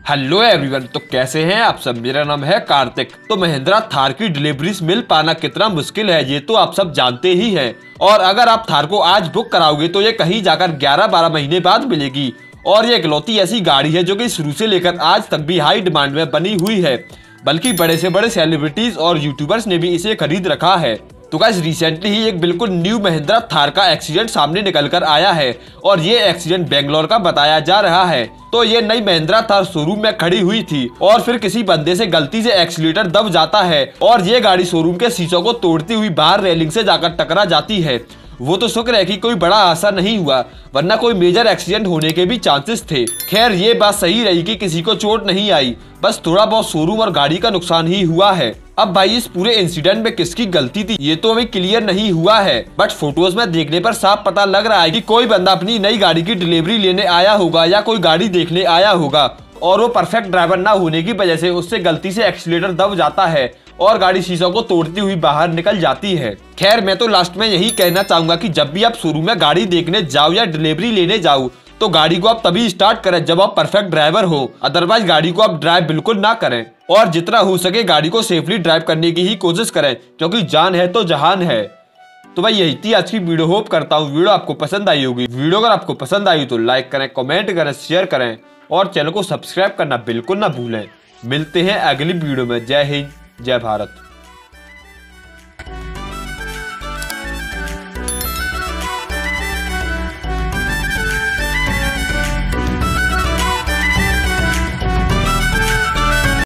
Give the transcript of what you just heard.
Hello everyone, तो कैसे हैं आप सब। मेरा नाम है कार्तिक। तो महिंद्रा थार की डिलीवरीज मिल पाना कितना मुश्किल है ये तो आप सब जानते ही हैं। और अगर आप थार को आज बुक कराओगे तो ये कहीं जाकर 11-12 महीने बाद मिलेगी। और ये इकलौती ऐसी गाड़ी है जो कि शुरू से लेकर आज तक भी हाई डिमांड में बनी हुई है, बल्कि बड़े से बड़े सेलिब्रिटीज और यूट्यूबर्स ने भी इसे खरीद रखा है। तो गाइस रिसेंटली ही एक बिल्कुल न्यू महिंद्रा थार का एक्सीडेंट सामने निकल कर आया है और ये एक्सीडेंट बेंगलोर का बताया जा रहा है। तो ये नई महिंद्रा थार शोरूम में खड़ी हुई थी और फिर किसी बंदे से गलती से एक्सीलेटर दब जाता है और ये गाड़ी शोरूम के शीशों को तोड़ती हुई बाहर रेलिंग से जाकर टकरा जाती है। वो तो शुक्र है कि कोई बड़ा हादसा नहीं हुआ, वरना कोई मेजर एक्सीडेंट होने के भी चांसेस थे। खैर ये बात सही रही कि किसी को चोट नहीं आई, बस थोड़ा बहुत शोरूम और गाड़ी का नुकसान ही हुआ है। अब भाई इस पूरे इंसिडेंट में किसकी गलती थी ये तो अभी क्लियर नहीं हुआ है, बट फोटोज में देखने पर साफ पता लग रहा है कि कोई बंदा अपनी नई गाड़ी की डिलीवरी लेने आया होगा या कोई गाड़ी देखने आया होगा और वो परफेक्ट ड्राइवर ना होने की वजह से उससे गलती से एक्सीलेटर दब जाता है और गाड़ी शीशों को तोड़ती हुई बाहर निकल जाती है। खैर मैं तो लास्ट में यही कहना चाहूंगा कि जब भी आप शोरूम में गाड़ी देखने जाओ या डिलीवरी लेने जाओ तो गाड़ी को आप तभी स्टार्ट करें जब आप परफेक्ट ड्राइवर हो, अदरवाइज गाड़ी को आप ड्राइव बिल्कुल ना करें। और जितना हो सके गाड़ी को सेफली ड्राइव करने की ही कोशिश करें, क्योंकि जान है तो जहान है। तो भाई यही थी आज की वीडियो। होप करता हूँ वीडियो आपको पसंद आई होगी। वीडियो अगर आपको पसंद आई तो लाइक करें, कमेंट करें, शेयर करें और चैनल को सब्सक्राइब करना बिल्कुल ना भूलें। मिलते हैं अगली वीडियो में। जय हिंद, जय भारत।